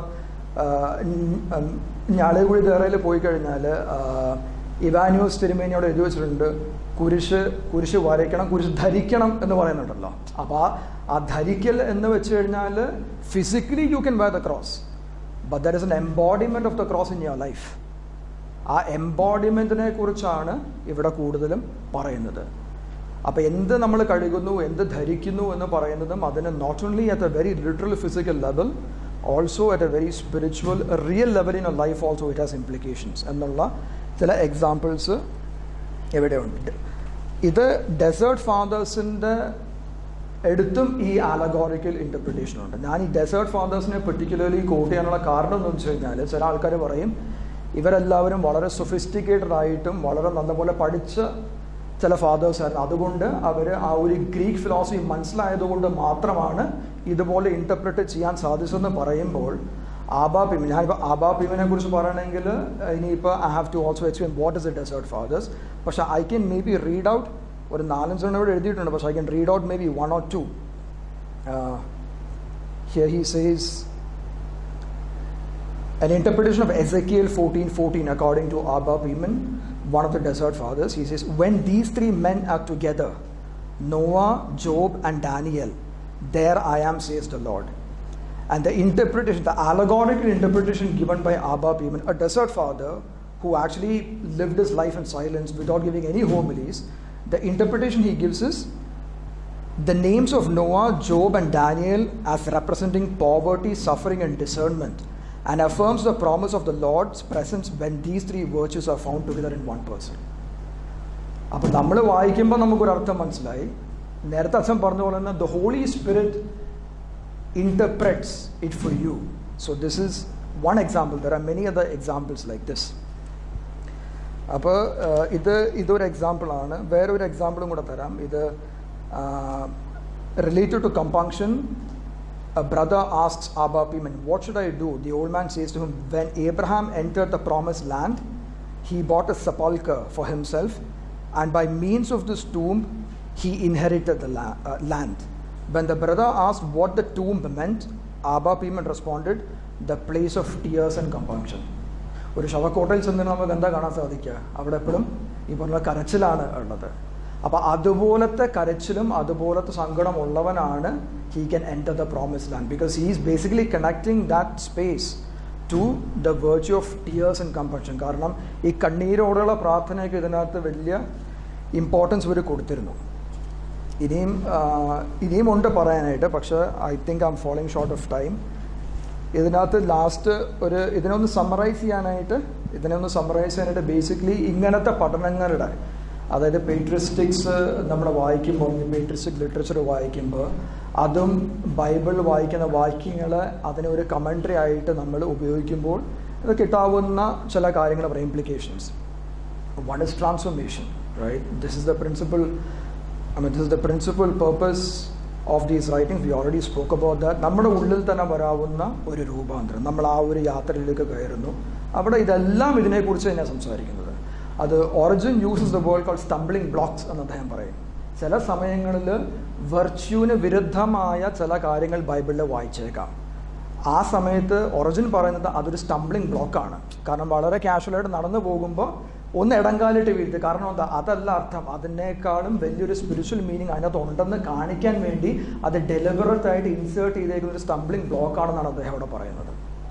ഞാളികുഴി ദേറയിൽ പോയി കഴിഞ്ഞാൽ ഇവാന്യൂസ് തിരുമേനിയോട് എഴുതി വെച്ചിട്ടുണ്ട്, കുരിശ് കുരിശ് വരയ്ക്കണം, കുരിശ് ധരിക്കണം എന്ന് പറയുന്നുണ്ടല്ലോ. അപ്പോൾ ആ ധരിക്കൽ എന്ന് വെച്ച് കഴിഞ്ഞാൽ physically you can wear the cross, but there is an embodiment of the cross in your life. ആ എംബോഡിമെൻറ്റിനെ കുറിച്ചാണ് ഇവിടെ കൂടുതലും പറയുന്നത്. അപ്പോൾ എന്ത് നമ്മൾ കഴുകുന്നു, എന്ത് ധരിക്കുന്നു എന്ന് പറയുന്നതും അതിന് not only at a very literal physical level, also at a very spiritual real level in a life also it has implications എന്നുള്ള ചില എക്സാമ്പിൾസ് ഇവിടെ ഉണ്ട്. ഇത് ഡെസേർട്ട് ഫാദേഴ്സിൻ്റെ എടുത്തും ഈ ആലഗോറിക്കൽ ഇൻ്റർപ്രിറ്റേഷൻ ഉണ്ട്. ഞാൻ ഈ ഡെസേർട്ട് ഫാദേഴ്സിനെ പെർട്ടിക്കുലർലി കോട്ട് ചെയ്യാനുള്ള കാരണം എന്ന് വെച്ച് കഴിഞ്ഞാൽ ചില ആൾക്കാർ പറയും ഇവരെല്ലാവരും വളരെ സൊഫിസ്റ്റിക്കേറ്റഡ് ആയിട്ടും വളരെ നല്ലപോലെ പഠിച്ച ചില ഫാദേഴ്സായിരുന്നു, അതുകൊണ്ട് അവർ ആ ഒരു ഗ്രീക്ക് ഫിലോസഫി മനസ്സിലായതുകൊണ്ട് മാത്രമാണ് ഇതുപോലെ ഇൻ്റർപ്രിറ്റ് ചെയ്യാൻ സാധിച്ചതെന്ന് പറയുമ്പോൾ ആബാ പിമൻ, ഞാനിപ്പോൾ ആബാ പിമനെ കുറിച്ച് പറയണമെങ്കിൽ ഇനിയിപ്പോൾ I have to also explain what is a desert fathers. പക്ഷേ I can maybe read out ഒരു നാലഞ്ചെണ്ണം ഇവിടെ എഴുതിയിട്ടുണ്ട്, പക്ഷേ I can read out maybe one or two. Here he says an interpretation of Ezekiel fourteen fourteen according to Abba Piman, one of the desert fathers. He says, when these three men are together, Noah, Job and Daniel, there I am, says the Lord. And the interpretation, the allegorical interpretation given by Abba Piman, a desert father who actually lived his life in silence without giving any homilies, the interpretation he gives is the names of Noah, Job and Daniel as representing poverty, suffering and discernment, and affirms the promise of the Lord's presence when these three virtues are found together in one person. അപ്പോൾ നമ്മൾ വായിക്കുമ്പോൾ നമുക്കൊരർത്ഥം മനസ്സിലായി. നേരത്തെ അച്ഛൻ പറഞ്ഞ പോലെ തന്നെ the holy spirit interprets it for you. So this is one example. There are many other examples like this. അപ്പോൾ ഇത് ഇതൊരു എക്സാമ്പിളാണ്. വേറൊരു എക്സാമ്പിളും കൂടെ തരാം. ഇത് related to compassion. A brother asks Abba Piman, what should I do? The old man says to him, when Abraham entered the promised land, he bought a sepulchre for himself, and by means of this tomb, he inherited the la- uh, land. When the brother asked what the tomb meant, Abba Piman responded, the place of tears and compunction. ഒരു ശവക്കോട്ടയിൽ ചെന്ന് നമുക്ക് എന്താ കാണാൻ സാധിക്കുക? അവിടെ എപ്പോഴും ഈ പറഞ്ഞ കരച്ചിലാണ് ഉള്ളത്. അപ്പോൾ അതുപോലത്തെ കരച്ചിലും അതുപോലത്തെ സങ്കടമുള്ളവനാണ് he can enter the promised land, because he is basically connecting that space to the virtue of tears and compassion. കാരണം ഈ കണ്ണീരോടുള്ള പ്രാർത്ഥനയ്ക്ക് ഇതിനകത്ത് വലിയ ഇമ്പോർട്ടൻസ് ഇവർ കൊടുത്തിരുന്നു. ഇനിയും ഇനിയും ഉണ്ട് പറയാനായിട്ട്, പക്ഷേ I think I'm following short of time. ഇതിനകത്ത് ലാസ്റ്റ് ഒരു ഇതിനൊന്ന് സമ്മറൈസ് ചെയ്യാനായിട്ട് ഇതിനെ ഒന്ന് സമ്മറൈസ് ചെയ്യാനായിട്ട് ബേസിക്കലി ഇങ്ങനത്തെ പഠനങ്ങളുടെ, അതായത് പേട്രിസ്റ്റിക്സ് നമ്മൾ വായിക്കുമ്പോൾ, പേട്രിസ്റ്റിക് ലിറ്ററേച്ചർ വായിക്കുമ്പോൾ അതും ബൈബിൾ വായിക്കുന്ന വാക്യങ്ങൾ അതിനെ ഒരു കമൻട്രി ആയിട്ട് നമ്മൾ ഉപയോഗിക്കുമ്പോൾ ഇത് കിട്ടാവുന്ന ചില കാര്യങ്ങൾ പറയും implications. One is transformation, right? This is the principal, I mean this is the principal purpose of these writings. We already spoke about that. നമ്മുടെ ഉള്ളിൽ തന്നെ വരാവുന്ന ഒരു രൂപാന്തരം, നമ്മൾ ആ ഒരു യാത്രയിലേക്ക് കയറുന്നു. അവിടെ ഇതെല്ലാം ഇതിനെക്കുറിച്ച് തന്നെയാണ് സംസാരിക്കുന്നത്. അത് Origen uses the word called stumbling blocks എന്ന് അദ്ദേഹം പറയും. ചില സമയങ്ങളിൽ വെർച്യൂവിന് വിരുദ്ധമായ ചില കാര്യങ്ങൾ ബൈബിളിൽ വായിച്ചേക്കാം. ആ സമയത്ത് ഒറിജിൻ പറയുന്നത് അതൊരു സ്റ്റംബ്ലിംഗ് ബ്ലോക്കാണ്. കാരണം വളരെ കാഷ്വലായിട്ട് നടന്നു പോകുമ്പോൾ ഒന്ന് ഇടങ്കാലിട്ട് വീഴ്ത്തി. കാരണം എന്താ, അതല്ല അർത്ഥം. അതിനേക്കാളും വലിയൊരു സ്പിരിച്വൽ മീനിങ് അതിനകത്ത് ഉണ്ടെന്ന് കാണിക്കാൻ വേണ്ടി അത് ഡെലിബറേറ്റ് ആയിട്ട് ഇൻസേർട്ട് ചെയ്തേക്കുന്ന ഒരു സ്റ്റംബ്ലിംഗ് ബ്ലോക്കാണെന്നാണ് അദ്ദേഹം അവിടെ പറയുന്നത്.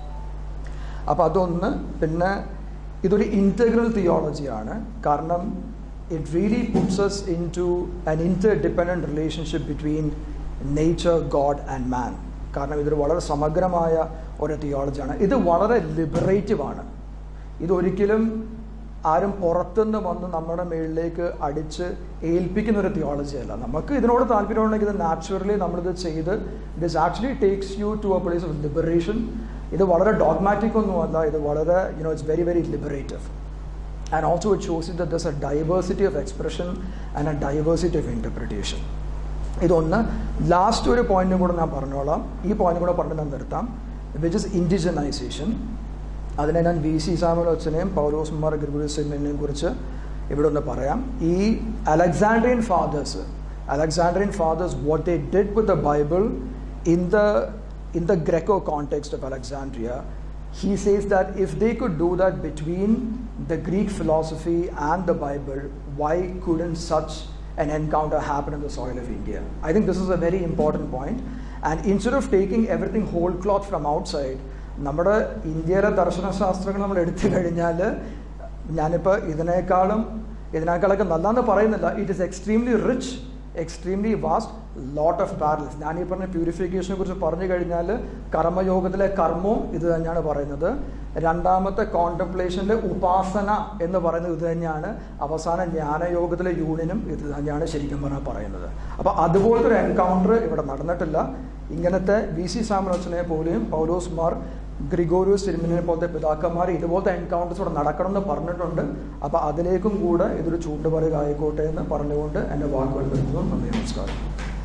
അപ്പോൾ അതൊന്ന്. പിന്നെ ഇതൊരു ഇൻറ്റഗ്രൽ തിയോളജിയാണ്. കാരണം it really puts us into an interdependent relationship between nature, God and man. കാരണം ഇതൊരു വളരെ സമഗ്രമായ ഒരു തിയോളജിയാണ്. ഇത് വളരെ ലിബറേറ്റീവ് ആണ്. ഇതൊരിക്കലും ആരും പുറത്തുനിന്ന് വന്ന് നമ്മുടെ മേളിലേക്ക് അടിച്ച് ഏൽപ്പിക്കുന്ന ഒരു തിയോളജി അല്ല. നമുക്ക് ഇതിനോട് താല്പര്യമുണ്ടെങ്കിൽ ഇത് നാച്ചുറലി നമ്മളിത് ചെയ്ത് this actually takes you to a place of liberation. ഇത് വളരെ ഡോഗ്മാറ്റിക് ഒന്നുമല്ല. ഇത് വളരെ you know it's very very liberative. And also it shows you that there's a diversity of expression and a diversity of interpretation. ഇതൊന്ന്. Last ഒരു പോയിന്റും കൂടെ ഞാൻ പറഞ്ഞോളാം. ഈ പോയിന്റ് കൂടെ പറഞ്ഞ് ഞാൻ നിർത്താം. Which is indigenisation. അതിനെ ഞാൻ വി സി സാമുവൽ അച്ഛനെയും പൗലോസ് മാർ ഗ്രിഗോറിയോസ് സിനിമനെയും കുറിച്ച് ഇവിടെ ഒന്ന് പറയാം. ഈ Alexandrian fathers Alexandrian fathers what they did with the Bible in the in the Greco context of Alexandria. He says that if they could do that between the Greek philosophy and the Bible, why couldn't such an encounter happen in the soil of India? I think this is a very important point. And instead of taking everything whole cloth from outside, നമ്മുടെ ഇന്ത്യയിലെ ദർശനശാസ്ത്രങ്ങൾ നമ്മൾ എടുത്തു കഴിഞ്ഞാൽ, ഞാനിപ്പോൾ ഇതിനേക്കാളും ഇതിനേക്കാളൊക്കെ നല്ലതെന്ന് പറയുന്നില്ല. It is extremely rich, extremely vast, lot of parallels. ഞാൻ ഈ പറഞ്ഞ പ്യൂരിഫിക്കേഷനെ കുറിച്ച് പറഞ്ഞു കഴിഞ്ഞാൽ കർമ്മയോഗത്തിലെ കർമ്മവും ഇത് തന്നെയാണ് പറയുന്നത്. രണ്ടാമത്തെ കോൺടംപ്ലേഷനിലെ ഉപാസന എന്ന് പറയുന്നത് ഇത് തന്നെയാണ്. അവസാന ജ്ഞാനയോഗത്തിലെ യൂണിയനും ഇത് തന്നെയാണ് ശരിക്കും പറഞ്ഞാൽ പറയുന്നത്. അപ്പോൾ അതുപോലത്തെ ഒരു എൻകൗണ്ടർ ഇവിടെ നടന്നിട്ടില്ല. ഇങ്ങനത്തെ വി സി സാമുവൽ പോലെയും പൗലോസ് മാർ ഗ്രിഗോറിയോസ് തിരുമേനിയെ പോലത്തെ പിതാക്കന്മാർ ഇതുപോലത്തെ എൻകൗണ്ടേഴ്സ് ഇവിടെ നടക്കണം എന്ന് പറഞ്ഞിട്ടുണ്ട്. അപ്പോൾ അതിലേക്കും കൂടെ ഇതൊരു ചൂണ്ടുപറയുക ആയിക്കോട്ടെ എന്ന് പറഞ്ഞുകൊണ്ട് എൻ്റെ വാക്കുകൾ നിർത്തുന്നു. നന്ദി, നമസ്കാരം.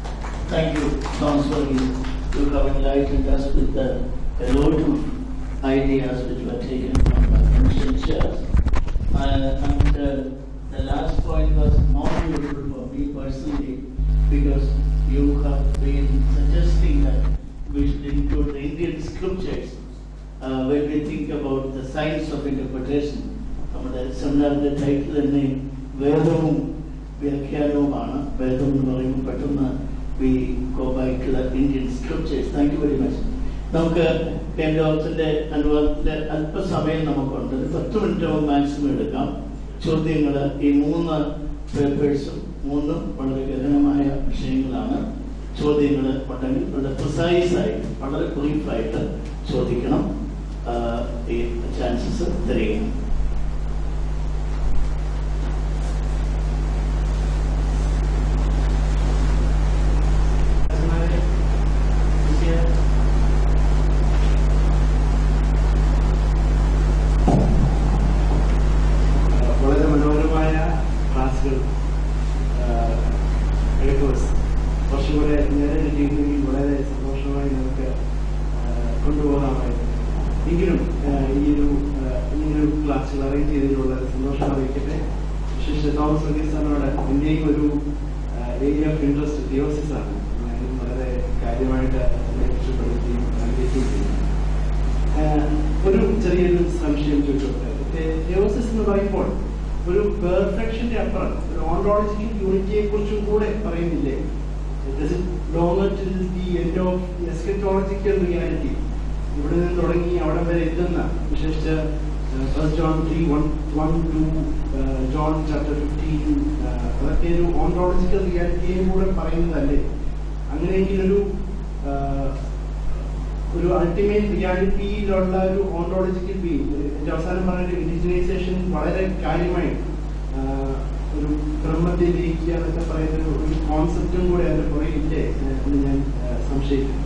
Thank you, Councillor, you have enlightened us with the, a lot of ideas which were taken from the ancient church. Uh, and uh, the last point was more useful for me personally, because you have been suggesting that we should include the Indian scriptures uh, when we think about the science of interpretation. നമ്മുടെ സെമിനാറിന്റെ title തന്നെ വേദവും വ്യാഖ്യാനവുമാണ്. വേദം എന്ന് പറയുമ്പോൾ പെട്ടെന്ന് we go back to the Indian scriptures. Thank you very much. നമുക്ക് കേന്ദ്രത്തിന്റെ അനുവാദത്തിന്റെ അല്പസമയം നമുക്കുണ്ട്. പത്ത് മിനിറ്റ് മാക്സിമം എടുക്കാം. ചോദ്യങ്ങൾ ഈ മൂന്ന് പേപ്പേഴ്സും മൂന്നും വളരെ ഗഹനമായ വിഷയങ്ങളാണ്. ചോദ്യങ്ങൾ ഉണ്ടെങ്കിൽ വളരെ പ്രിസൈസ് ആയിട്ട് വളരെ ബ്രീഫായിട്ട് ചോദിക്കണം. ഈ ചാൻസസ് തരികയാണ്. വളരെ മനോഹരമായ ക്ലാസ്സുകൾ കുറച്ചും കൂടെ നേരെ രീതിയിൽ വളരെ സന്തോഷമായി നമുക്ക് കൊണ്ടുപോകാമായിരുന്നു. എങ്കിലും ഈ ഒരു ഈ ഒരു ക്ലാസ്സുകൾ അറേഞ്ച് ചെയ്തതിലുള്ള സന്തോഷം അറിയിക്കട്ടെ. വിശേഷിച്ച് തോമസ് വർഗീസ് സാറിനോട് എന്റെയും ഒരു ഏരിയ ഓഫ് ഇൻട്രസ്റ്റ് തിയോസിസ് ആണ്. വളരെ കാര്യമായിട്ട് രക്ഷപ്പെടുത്തുകയും അറിയിക്കുകയും ചെയ്യുന്നു. ഒരു ചെറിയൊരു സംശയം ചോദിച്ചോട്ടെ. തിയോസിസ് എന്ന് പറയുമ്പോൾ ഒരു പെർഫെക്ഷന്റെ അപ്പുറം ഒരു ഓണ്ടോളജിക്കൽ യൂണിറ്റിയെ കുറിച്ചും കൂടെ പറയുന്നില്ലേ? എസ്കറ്റോളജിക്കൽ റിയാലിറ്റി ഇവിടെ നിന്ന് തുടങ്ങി അവിടെ വരെ എത്തുന്ന, വിശേഷിച്ച് first John three one one two John chapter fifteen, അതൊക്കെ ഒരു ഓണ്ടോളജിക്കൽ റിയാലിറ്റിയെ കൂടെ പറയുന്നതല്ലേ? അങ്ങനെയെങ്കിലൊരു ഒരു അൾട്ടിമേറ്റ് റിയാലിറ്റിയിലുള്ള ഒരു ഓണ്ടോളജിക്കൽ ബീങ്, എൻ്റെ അവസാനം പറഞ്ഞ ഇൻഡിജിനൈസേഷൻ വളരെ കാര്യമായി ഒരു ബ്രഹ്മത്തെ ലയിക്കുക എന്നൊക്കെ പറയുന്ന ഒരു കോൺസെപ്റ്റും കൂടെ അതിന് പുറകെ ഇല്ലേ എന്ന് ഞാൻ സംശയിക്കുന്നു.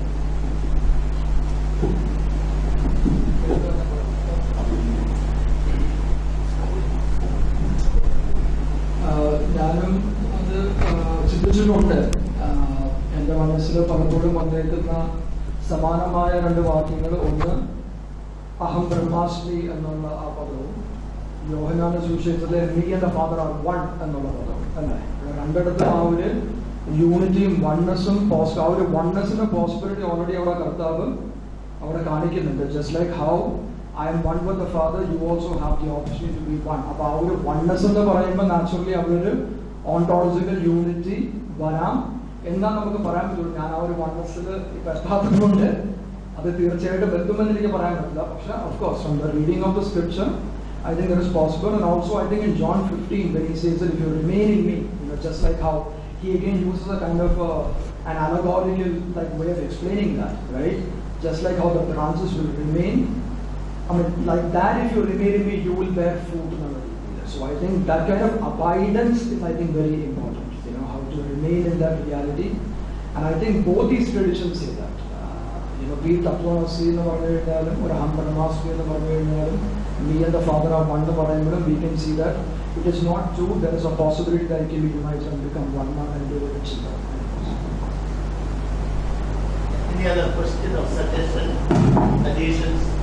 ഞാനും അത് ചിന്തിച്ചിട്ടുണ്ട്. എൻ്റെ മനസ്സിൽ പലപ്പോഴും വന്നേക്കുന്ന സമാനമായ രണ്ട് വാക്യങ്ങൾ, ഒന്ന് അഹം ബ്രഹ്മാസ്മി എന്നുള്ള ആ പദവും യോഹന്നാന്റെ സുവിശേഷത്തിലെ me and the father are one എന്നുള്ള പദവും അല്ലേ. രണ്ടിടത്തും ആ ഒരു യൂണിറ്റിയും വൺനെസ്സും പോസ് ആ ഒരു വൺനെസ്സിന്റെ പോസിബിലിറ്റി ഓൾറെഡി അവിടെ കർത്താവ് അവിടെ കാണിക്കുന്നുണ്ട്. Just like how I am one with the Father, you also have the opportunity to be one. അപ്പോൾ ആ ഒരു വൺനെസ് എന്ന് പറയുമ്പോൾ നാച്ചുറലി അവരൊരു ഓണ്ടോളജിക്കൽ യൂണിറ്റി വരാം എന്നാൽ നമുക്ക് പറയാൻ പറ്റുള്ളൂ. ഞാൻ ആ ഒരു വൺനെസ്സിൽ ഇപ്പം എത്താത്തതുകൊണ്ട് അത് തീർച്ചയായിട്ടും എത്തുമെന്ന് എനിക്ക് പറയാൻ പറ്റില്ല. പക്ഷേ of course from the reading of the scripture I think it is possible. And also I think in John fifteen when he says that if you remain in me, you know, just like how he again uses a kind of uh, an allegorical like way of explaining that, right? Just like how the branches will remain, I mean, like that, if you remain in me, you will bear fruit. So I think that kind of abidance is, I think, very important. You know, how to remain in that reality. And I think both these traditions say that. Uh, you know, be Tattvanasi in the Varnayalum or Aham Brahmasmi in the Varnayalum, me and the Father are one in the Varnayalum, we can see that it is not true. There is a possibility that it can be united and become one man and do it together. Any other question or suggestion, additions?